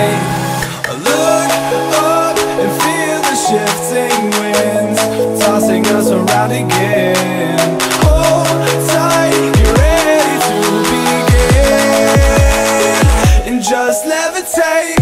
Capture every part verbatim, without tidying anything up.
escape. Look up and feel the shifting winds tossing us around again. Hold tight, get ready to begin, and just levitate.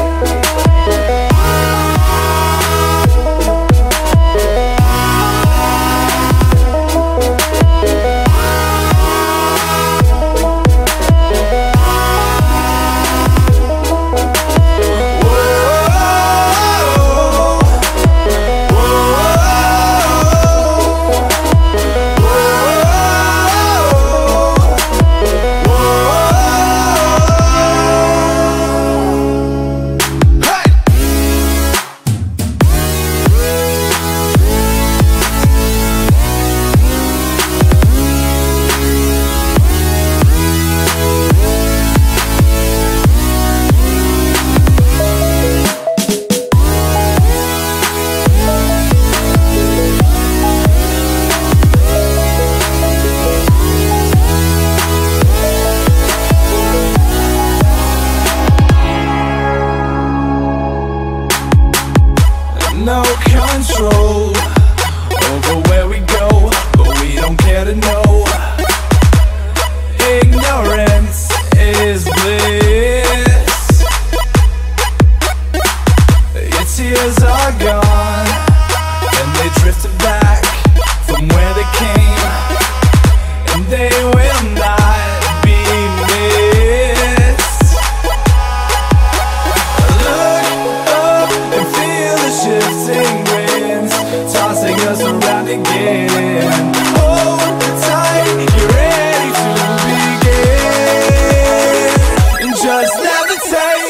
No control over where we go, but we don't care to know. Ignorance is bliss. Your tears are gone, and they drifted back from where they came, and they will not be missed. Look up and feel the shifting winds tossing us around again. Hold tight, get ready to begin, and just levitate.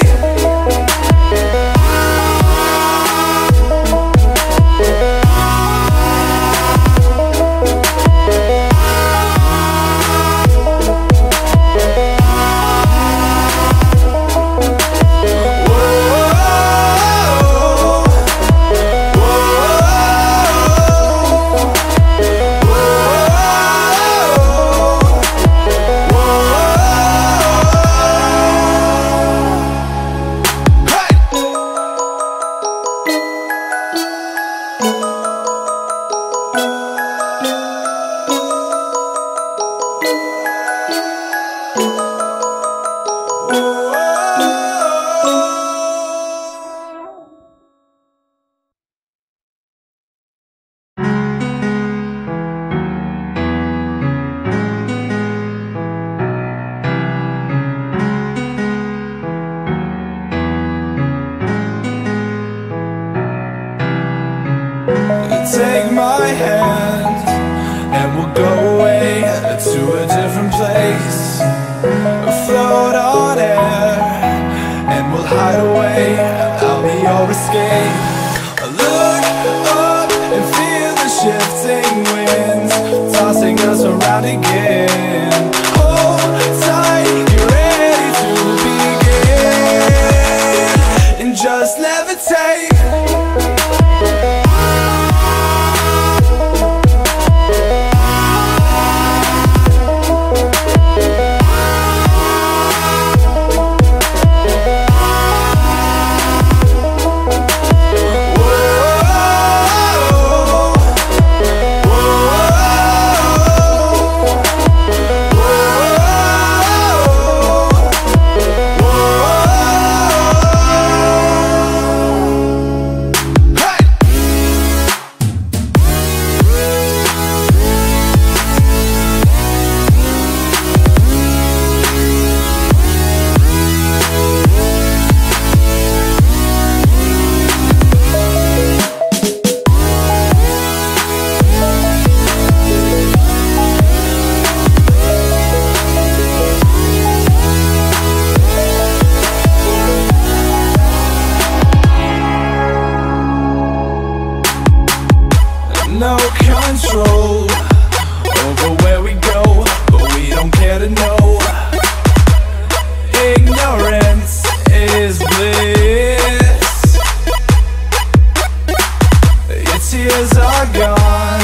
Take my hand and we'll go away to a different place. Float on air and we'll hide away. I'll be your escape. Look up and feel the shifting winds tossing us around again. Hold tight, get ready to begin, and just levitate. No control over where we go, but we don't care to know. Ignorance is bliss. Your tears are gone,